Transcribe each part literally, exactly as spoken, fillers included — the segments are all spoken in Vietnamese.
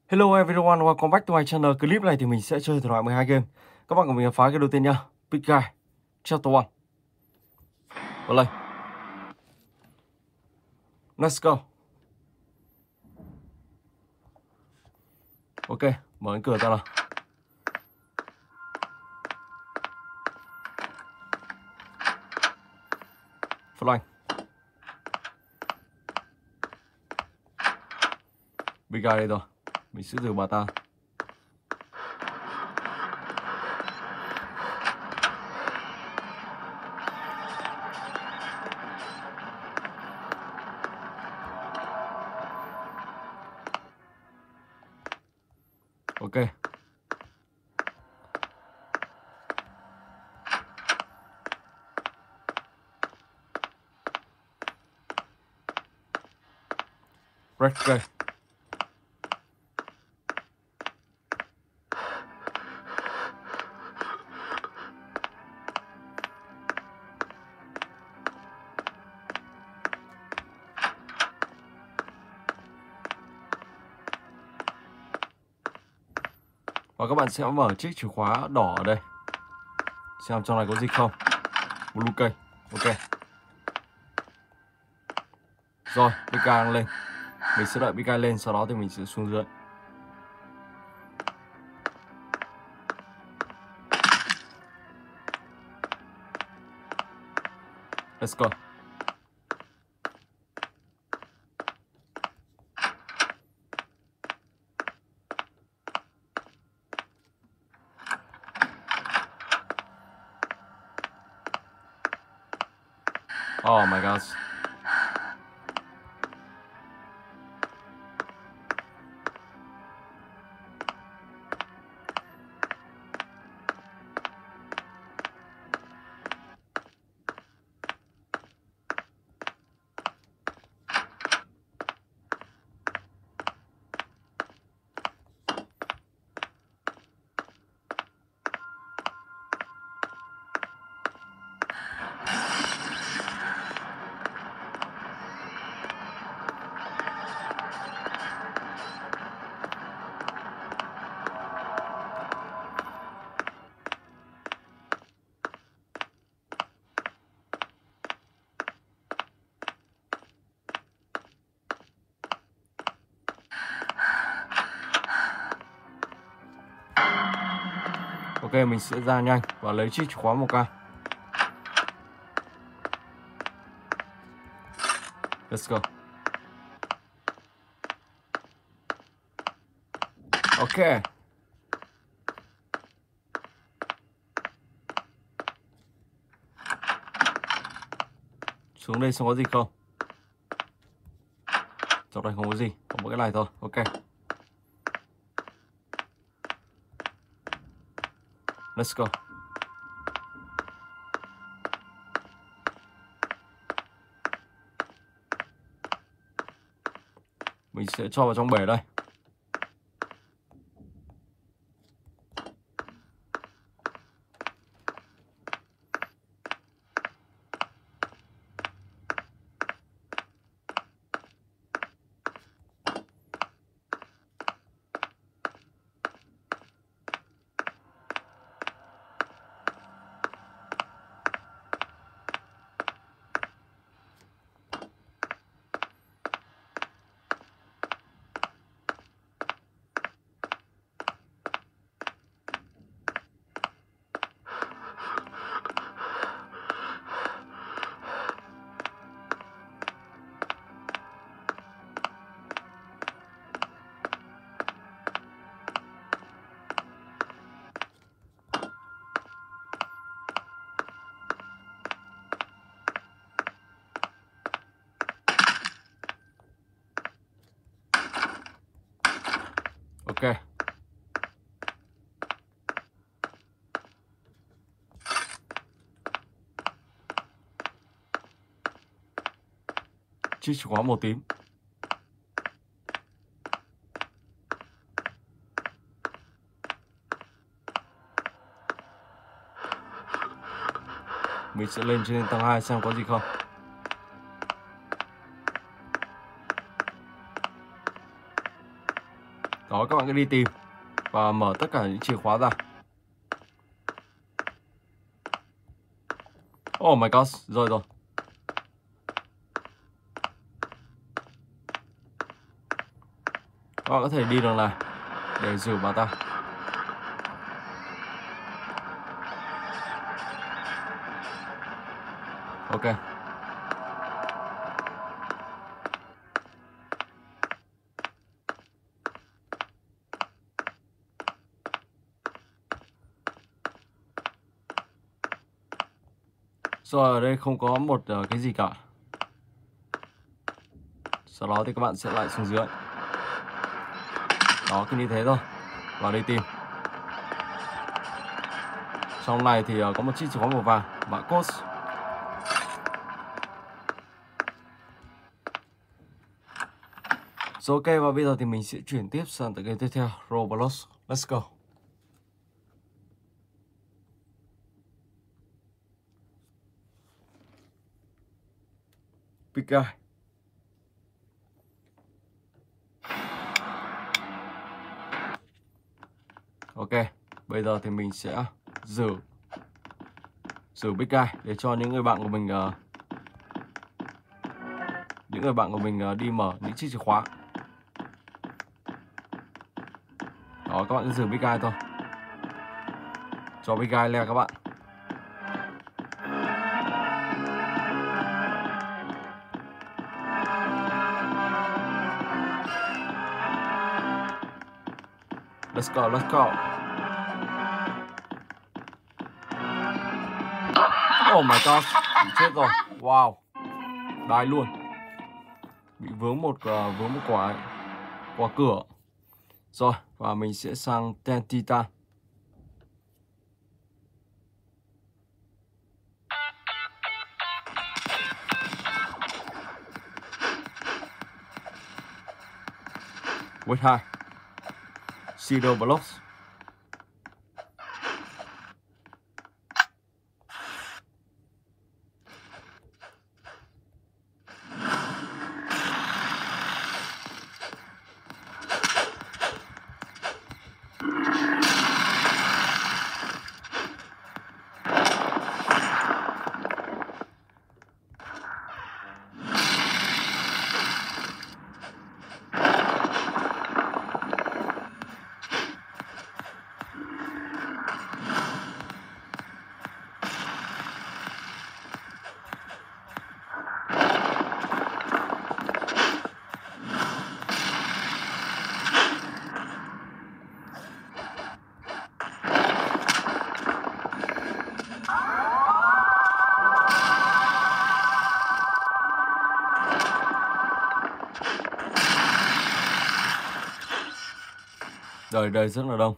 Hello everyone, welcome back to my channel. Clip này thì mình sẽ chơi thể loại mười hai game. Các bạn cùng mình phá cái đầu tiên nhá. Big Guy, Chapter one. Vào đây. Let's go. Ok, mở cánh cửa ra nào. Flank. Big Guy đây rồi. Mình sẽ thử bà ta. Ok. Red Guy. Và các bạn sẽ mở chiếc chìa khóa đỏ ở đây. Xem trong này có gì không. Blue cây. Ok. Rồi, Big Guy đang lên. Mình sẽ đợi Big Guy lên, sau đó thì mình sẽ xuống dưới. Let's go. Oh my god. Ok, mình sẽ ra nhanh và lấy chiếc chìa khóa một ca. Let's go. Ok. Xuống đây xem có gì không. Trong đây không có gì, có mỗi cái này thôi. Ok. Let's go. Mình sẽ cho vào trong bể đây. Ok. Chiếc chìa khóa màu tím. Mình sẽ lên trên tầng hai xem có gì không. Đó, các bạn cứ đi tìm và mở tất cả những chìa khóa ra. Oh my god, rồi rồi. Các bạn có thể đi đường này để giữ bà ta. Ok. Rồi ở đây không có một uh, cái gì cả. Sau đó thì các bạn sẽ lại xuống dưới. Đó, cứ như thế thôi. Vào đây tìm. Trong này thì uh, có một chiếc chìa khóa màu vàng, mã code. Rồi ok, và bây giờ thì mình sẽ chuyển tiếp sang tựa game tiếp theo, Roblox. Let's go. Big guy. Ok, bây giờ thì mình sẽ giữ giữ Big guy để cho những người bạn của mình uh, những người bạn của mình uh, đi mở những chiếc chìa khóa. Đó, các bạn cứ giữ Big guy thôi. Cho Big guy leo các bạn. Let's go, let's go. Oh my god, bị chết rồi. Wow, đái luôn. Bị vướng một uh, vướng một quả quả cửa. Rồi, và mình sẽ sang Ten Titan. Wait hai. Cedar Blocks. Đời đời rất là đông.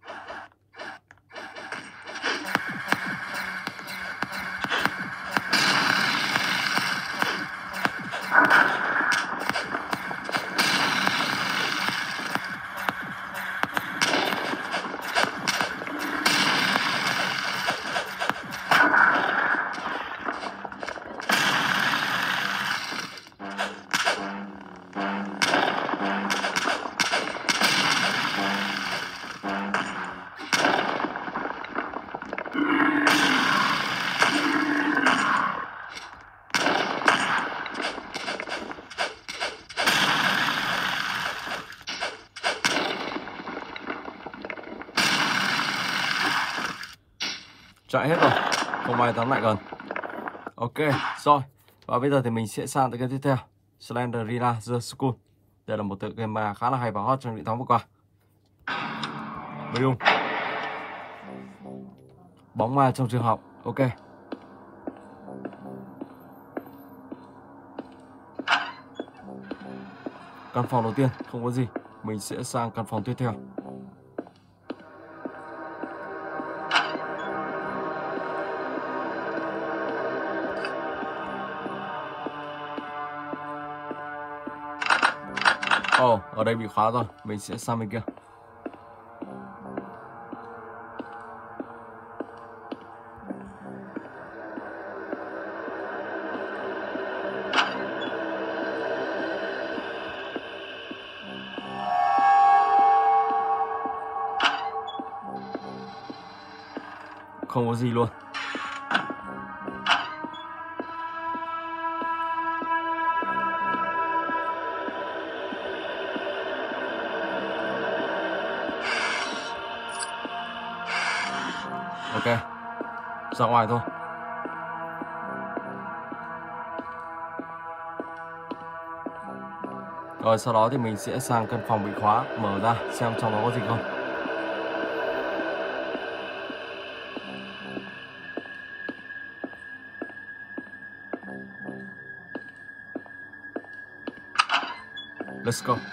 Chạy hết rồi, không ai dám lại gần. Ok, rồi. Và bây giờ thì mình sẽ sang tới game tiếp theo, Slenderina The School. Đây là một tựa game mà khá là hay và hot trong những tháng vừa qua. Boom. Bóng ma trong trường học. Ok. Căn phòng đầu tiên không có gì, mình sẽ sang căn phòng tiếp theo. Ồ, oh, ở đây bị khóa rồi, mình sẽ sang bên kia. không có gì luôn. Ok, ra ngoài thôi. Rồi sau đó thì mình sẽ sang căn phòng bị khóa, mở ra xem trong đó có gì không. Let's go.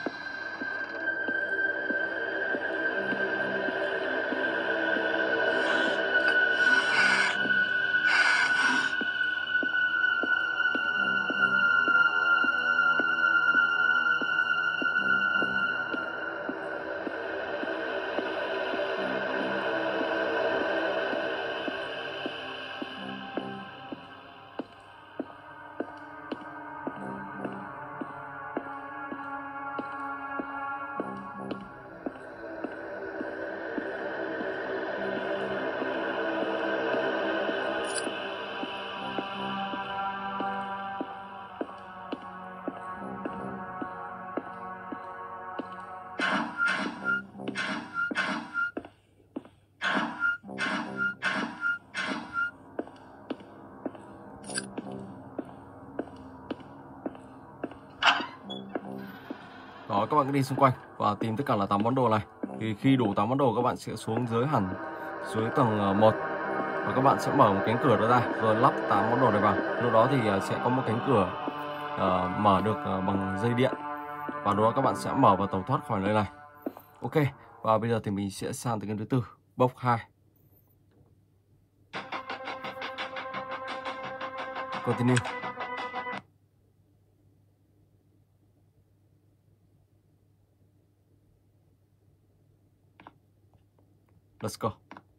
Đó, các bạn cứ đi xung quanh và tìm tất cả là tám món đồ này. Thì khi đủ tám món đồ các bạn sẽ xuống dưới hẳn dưới tầng một và các bạn sẽ mở một cánh cửa đó ra rồi lắp tám món đồ này vào. Lúc đó thì sẽ có một cánh cửa uh, mở được uh, bằng dây điện và đó các bạn sẽ mở và tẩu thoát khỏi nơi này. Ok, và bây giờ thì mình sẽ sang tới kênh thứ tư, box hai. Continue. Let's go.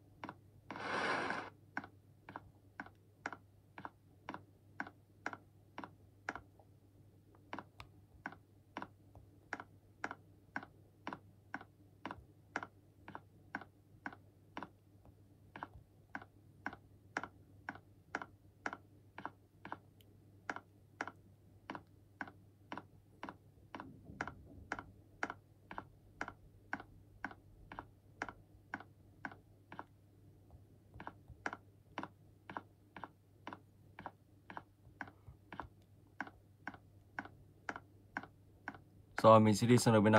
Rồi mình sẽ đi sang đường bên này.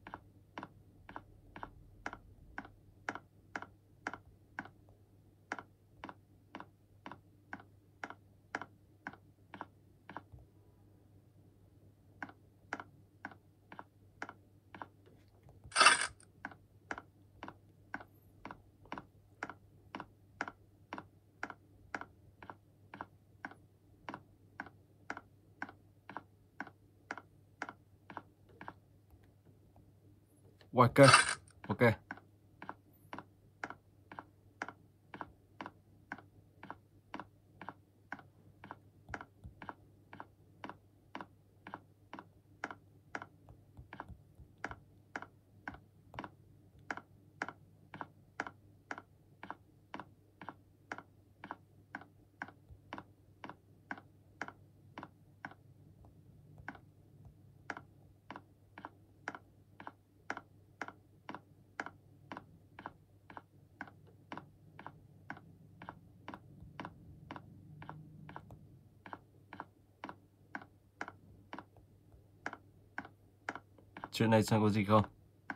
Ok, ok. Chuyện này xem có gì không.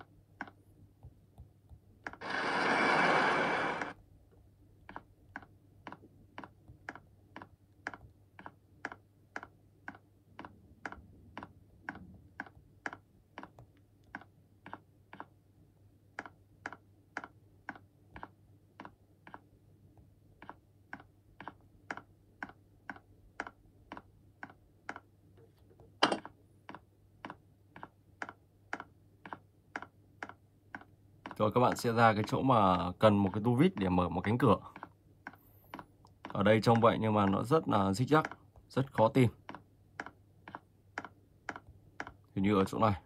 Rồi các bạn sẽ ra cái chỗ mà cần một cái tu vít để mở một cánh cửa. Ở đây trông vậy nhưng mà nó rất là rích rắc, rất khó tìm. Hình như ở chỗ này.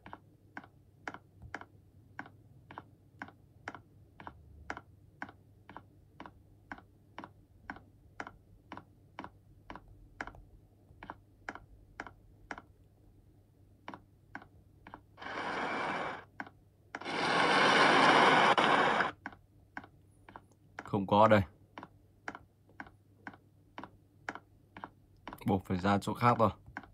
Không có ở đây. Buộc phải ra chỗ khác thôi.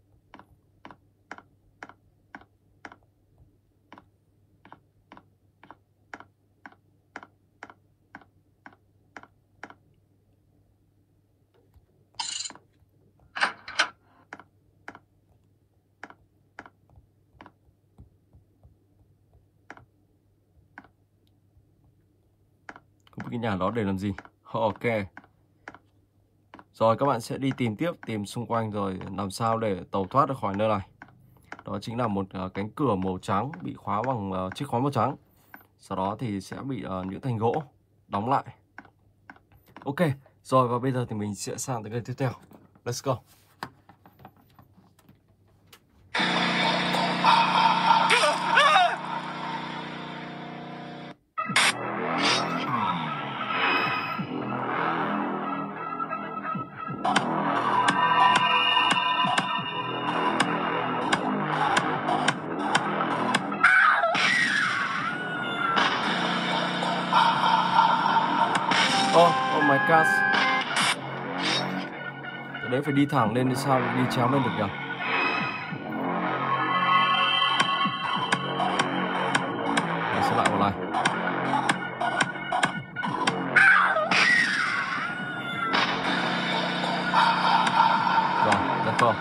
Không biết cái nhà đó để làm gì. Ok. Rồi các bạn sẽ đi tìm tiếp, tìm xung quanh rồi làm sao để tẩu thoát ra khỏi nơi này. Đó chính là một uh, cánh cửa màu trắng bị khóa bằng uh, chiếc khóa màu trắng. Sau đó thì sẽ bị uh, những thanh gỗ đóng lại. Ok, rồi và bây giờ thì mình sẽ sang tới cái tiếp theo. Let's go. Oh, oh my god. Cái đấy phải đi thẳng lên thì sao đi chéo lên được nhỉ? Mình sẽ lại một này. Rồi, let's go.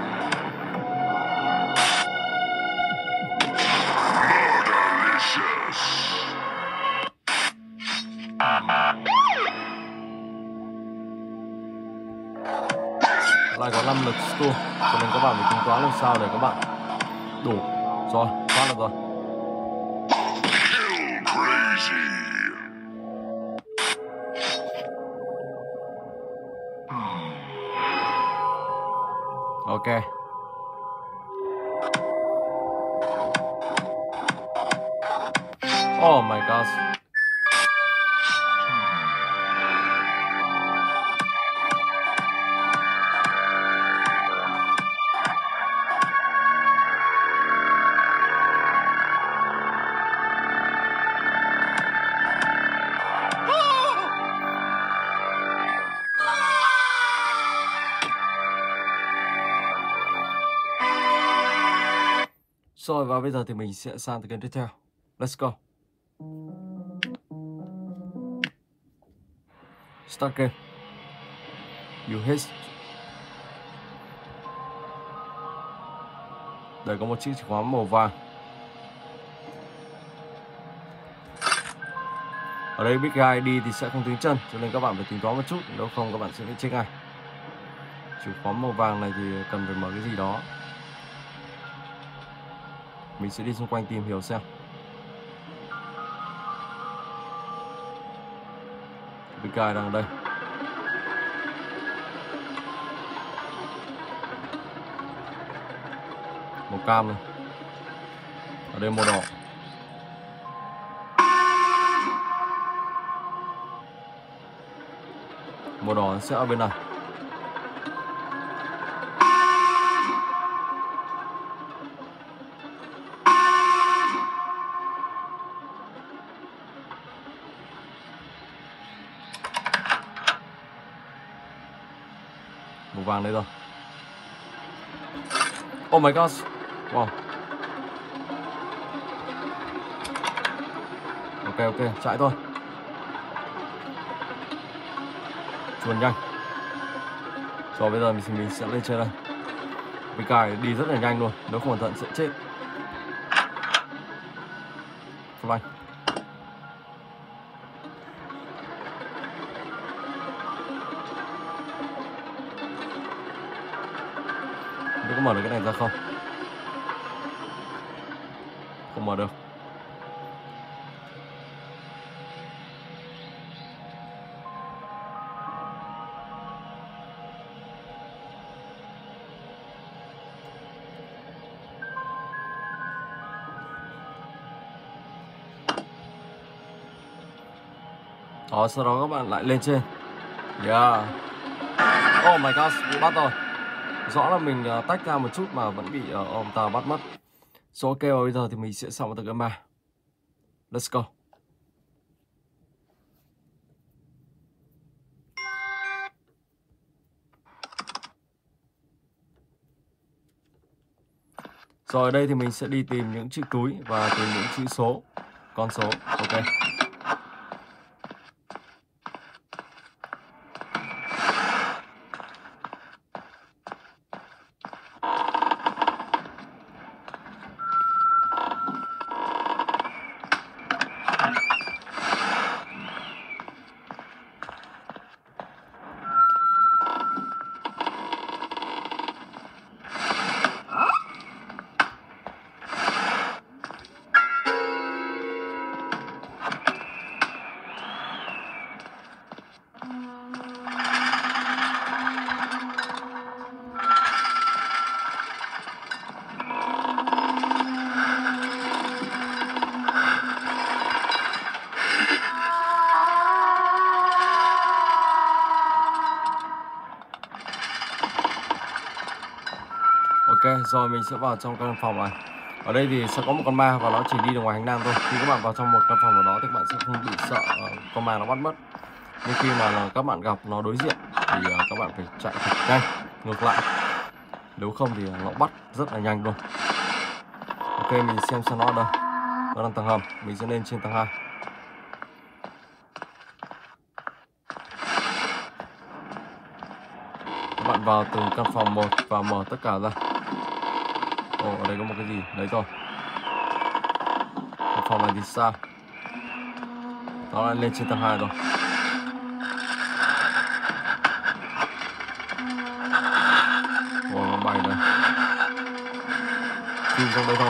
Lại có năm lượt tour, cho nên các bạn phải tính toán làm sao để các bạn đủ. Rồi, thoát được rồi. Ok. Oh my god. Rồi và bây giờ thì mình sẽ sang tới kênh tiếp theo. Let's go. Start game. You hit. Đây có một chiếc chìa khóa màu vàng. Ở đây Big Guy đi thì sẽ không tính chân, cho nên các bạn phải tính toán một chút, nếu không các bạn sẽ bị chết ngay. Chìa khóa màu vàng này thì cần phải mở cái gì đó. Mình sẽ đi xung quanh tìm hiểu xem. Big Guy đang ở đây. Màu cam này. Ở đây màu đỏ. Màu đỏ sẽ ở bên này. Màu vàng đây rồi. Oh my god. Wow. Ok ok, chạy thôi. Chuồn nhanh. Rồi bây giờ mình, mình sẽ lên trên đây. Big Guy đi rất là nhanh luôn, nếu không cẩn thận sẽ chết. Fly. Nó có mở được cái này ra không? Không mở được. Đó, sau đó các bạn lại lên trên. Yeah. Oh my god, bị bắt rồi. Rõ là mình uh, tách ra một chút mà vẫn bị uh, ông ta bắt mất. So ok, và bây giờ thì mình sẽ xong một tờ game ba. Let's go. Rồi ở đây thì mình sẽ đi tìm những chiếc túi và tìm những chữ số, con số. Ok. Ok, rồi mình sẽ vào trong căn phòng này. Ở đây thì sẽ có một con ma và nó chỉ đi được ngoài hành lang thôi. Khi các bạn vào trong một căn phòng nào đó thì các bạn sẽ không bị sợ con ma nó bắt mất. Nhưng khi mà các bạn gặp nó đối diện thì các bạn phải chạy thật nhanh ngược lại. Nếu không thì nó bắt rất là nhanh luôn. Ok, mình xem xem nó ở đâu. Nó đang tầng hầm, mình sẽ lên trên tầng hai. Các bạn vào từng căn phòng một và mở tất cả ra. Ồ, ở đây có một cái gì? Đấy rồi. Căn phòng này thì sao? Nó lại lên trên tầng hai rồi. Ồ, nó bay này. Chui trong đây thôi.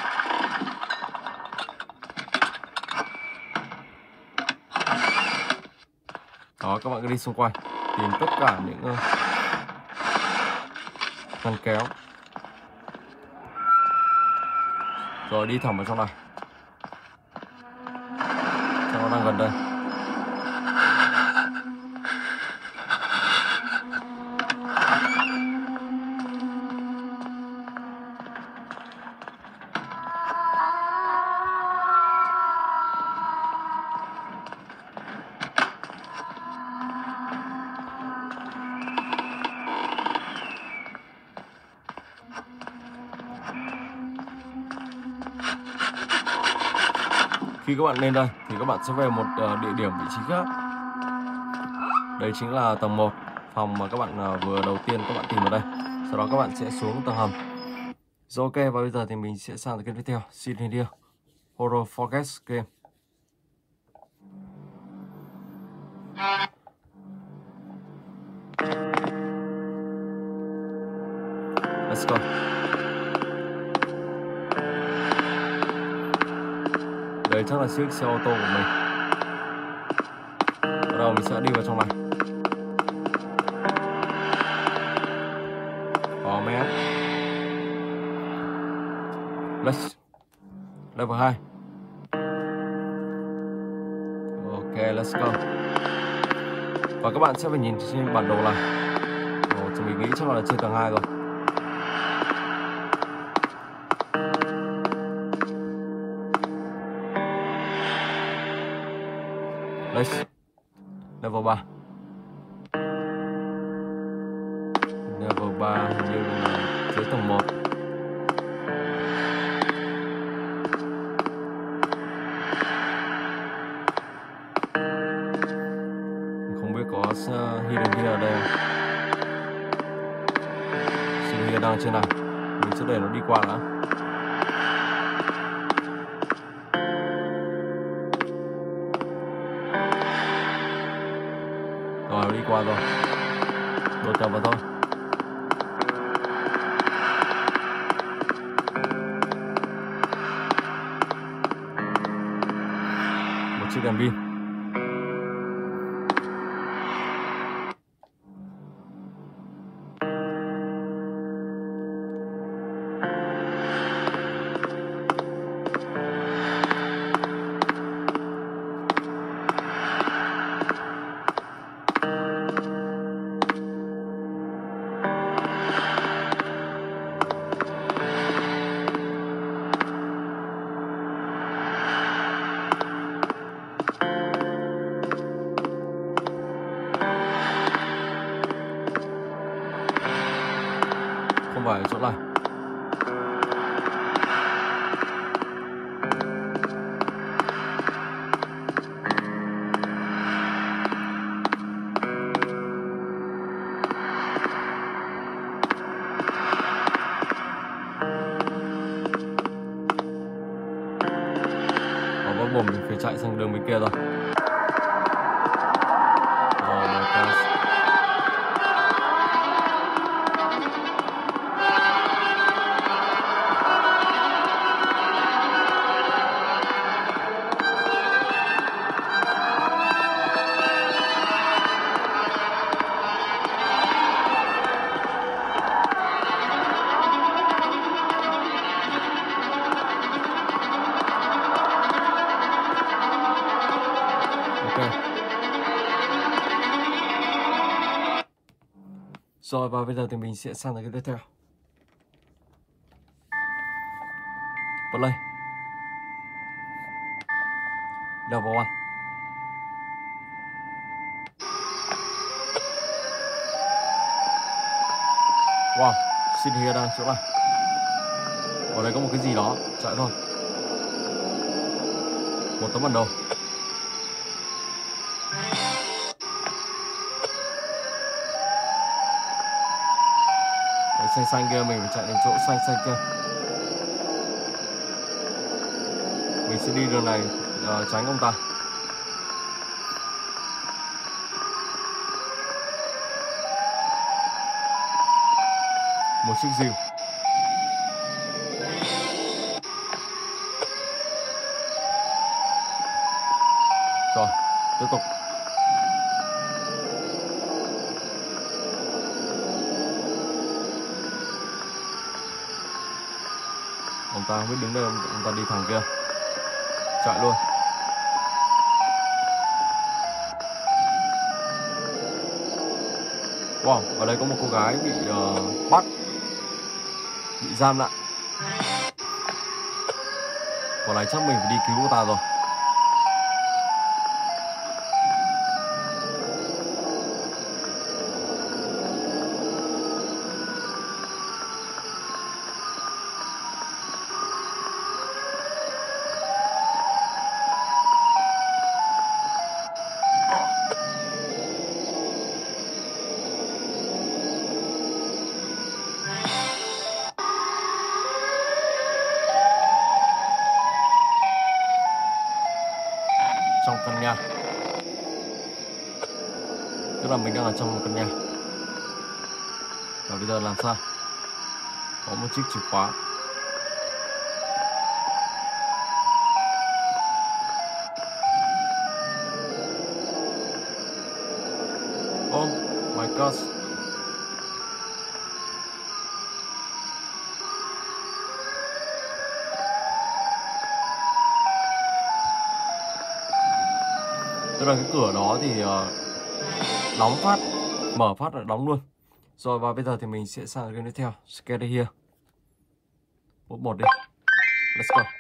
Đó, các bạn cứ đi xung quanh tìm tất cả những uh, ngăn kéo. Rồi đi thẳng vào trong này. Nó đang gần đây. Khi các bạn lên đây thì các bạn sẽ về một uh, địa điểm vị trí khác. Đây chính là tầng một, phòng mà các bạn uh, vừa đầu tiên các bạn tìm ở đây. Sau đó các bạn sẽ xuống tầng hầm. Rồi ok, và bây giờ thì mình sẽ sang cái tiếp theo. Xin hình đi Horror Focus Game. Let's go. Đây chắc là chiếc xe ô tô của mình. Bắt đầu mình sẽ đi vào trong này. Oh man. Let's level hai. Ok, let's go. Và các bạn sẽ phải nhìn trên bản đồ này. Ồ, thì mình nghĩ chắc là trên tầng hai rồi. Let's level ba. Level ba hình như là dưới tầng một. Không biết có hidden here ở đây không? Hidden here đang trên này. Mình sẽ để nó đi qua đã. Rồi, đi qua rồi. Đột nhập vào thôi. Một chiếc đèn pin. bắt buộc mình phải chạy sang đường bên kia rồi. Oh my gosh. Rồi và bây giờ thì mình sẽ sang tới cái tiếp theo. Play. Level one. Wow, xin here đang chỗ này. Ở đây có một cái gì đó, chạy thôi. Một tấm bản đồ. Xanh xanh kia mình phải chạy đến chỗ xanh xanh kia. Mình sẽ đi đường này uh, tránh ông ta. Một chiếc rìu. Rồi, tiếp tục. Ông ta không biết đứng đây, ông, ông ta đi thẳng kia. Chạy luôn. Wow, ở đây có một cô gái bị uh, bắt, bị giam lại. Còn này chắc mình phải đi cứu cô ta rồi. Trong căn nhà, tức là mình đang ở trong một căn nhà. Và bây giờ làm sao? Có một chiếc chìa khóa. Oh my god. Tức là cái cửa đó thì uh, đóng phát, mở phát là đóng luôn. Rồi và bây giờ thì mình sẽ sang cái tiếp theo. Scan here. Một một đi. Let's go.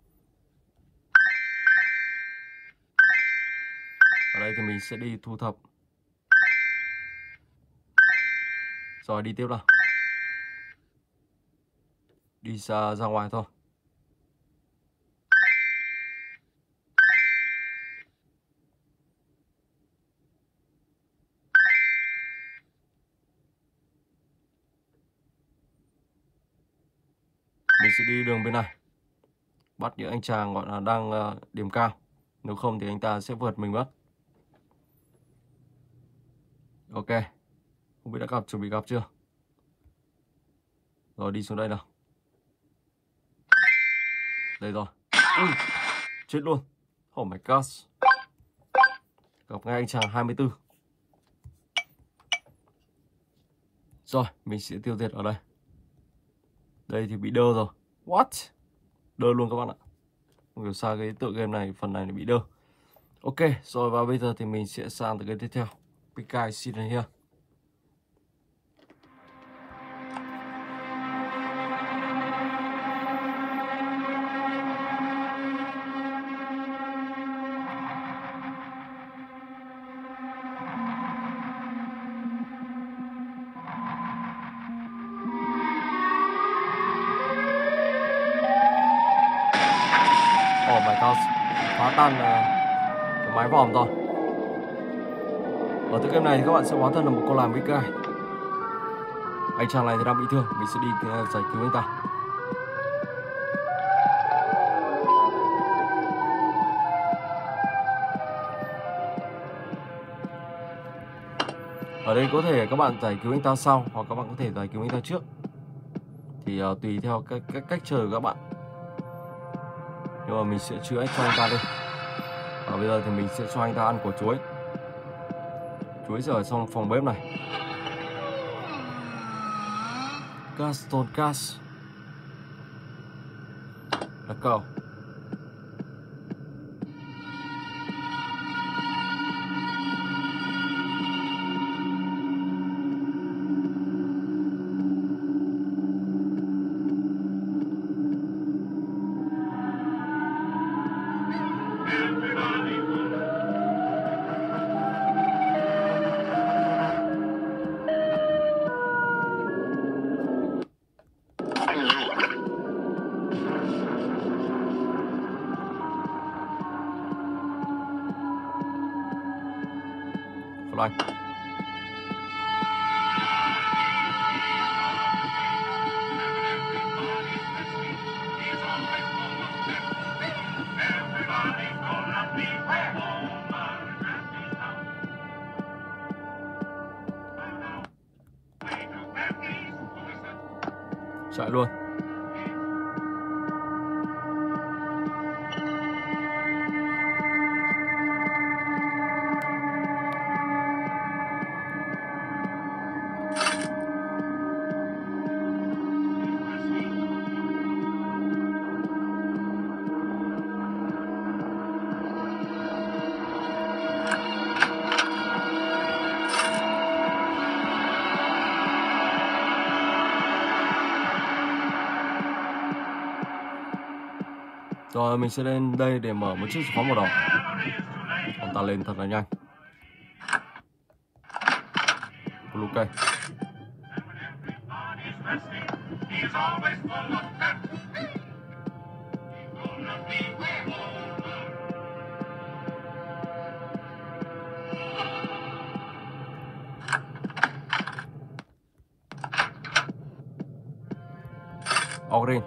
Ở đây thì mình sẽ đi thu thập. Rồi đi tiếp nào. Đi ra, ra ngoài thôi. Mình sẽ đi đường bên này. Bắt những anh chàng gọi là đang uh, điểm cao. Nếu không thì anh ta sẽ vượt mình mất. Ok. Không biết đã gặp, chuẩn bị gặp chưa? Rồi đi xuống đây nào. Đây rồi. Ui, chết luôn. Oh my god. Gặp ngay anh chàng hai mươi tư. Rồi, mình sẽ tiêu diệt ở đây. Đây thì bị đơ rồi. What? Đơ luôn các bạn ạ. Không hiểu sao cái tựa game này, phần này bị đơ. Ok, rồi và bây giờ thì mình sẽ sang tới cái tiếp theo. Big guy sitting here. Oh my god, phá tan uh, cái mái vòm rồi. Ở tựa game này thì các bạn sẽ hóa thân là một con làm big guy. Anh chàng này thì đang bị thương, mình sẽ đi uh, giải cứu anh ta. Ở đây có thể các bạn giải cứu anh ta sau, hoặc các bạn có thể giải cứu anh ta trước. Thì uh, tùy theo cách, cách, cách chơi của các bạn. Nhưng mà mình sẽ chữa cho anh ta đi. Và bây giờ thì mình sẽ cho anh ta ăn quả chuối. Chuối sẽ ở trong phòng bếp này. Gaston gas. Let's go. Fly. Chạy luôn. Rồi mình sẽ lên đây để mở một chiếc chìa khóa màu đỏ. Ông ta lên thật là nhanh. Blue cây. Orin.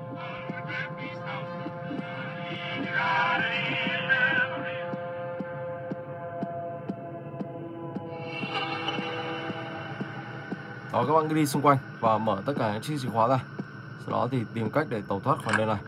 Đó, các bạn cứ đi xung quanh và mở tất cả những chiếc chìa khóa ra. Sau đó thì tìm cách để tẩu thoát khỏi nơi này.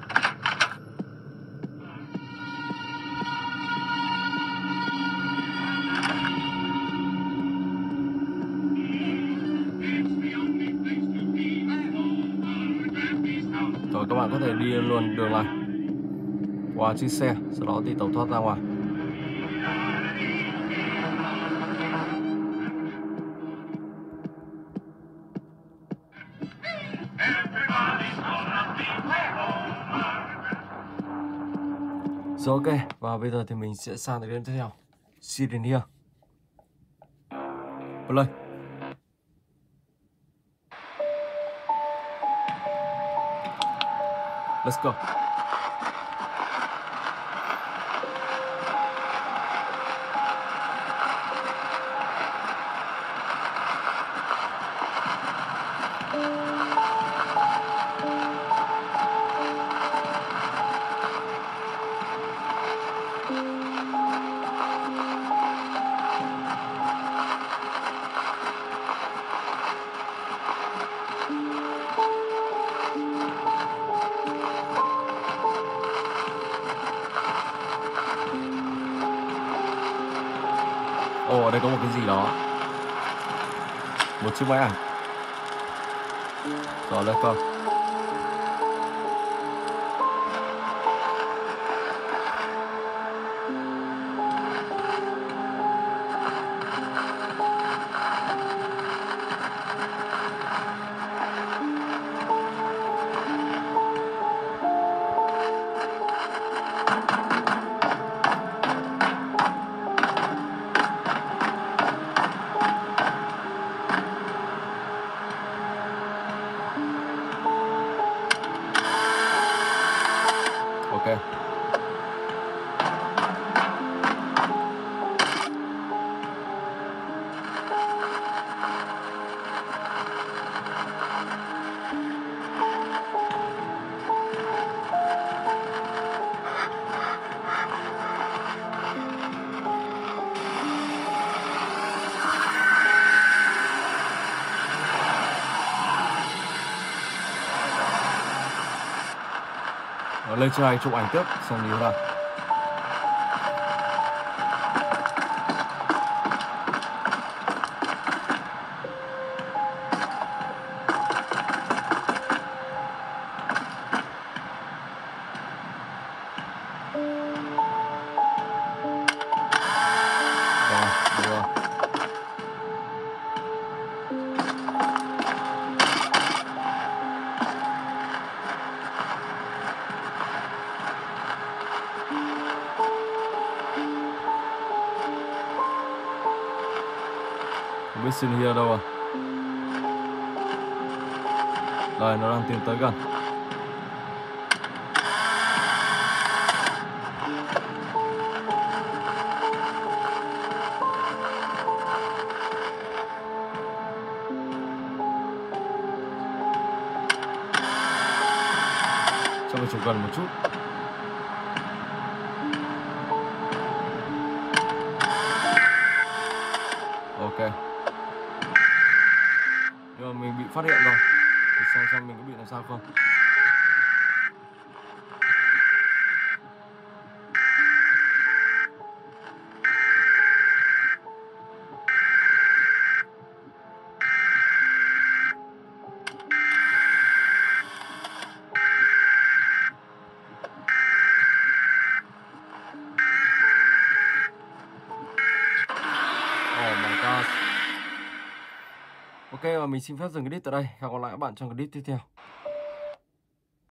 Rồi các bạn có thể đi luôn đường này qua chiếc xe, sau đó thì tẩu thoát ra ngoài. Rồi ok, và bây giờ thì mình sẽ sang tới đến tiếp theo. See you in here. Play. Let's go. Ồ, ở đây có một cái gì đó. Một chiếc máy ảnh. Rồi, let's go. Lên trên này chụp ảnh tiếp xem như thế nào. Không biết xin ở đâu à? Đây, nó đang tiến tới gần. Cho mình chụp gần một chút. Ok. Nhưng mà mình bị phát hiện rồi. Để xem xem mình có bị làm sao không. Oh my god. Ok, và mình xin phép dừng clip tại đây. Hẹn gặp lại các bạn trong clip tiếp theo.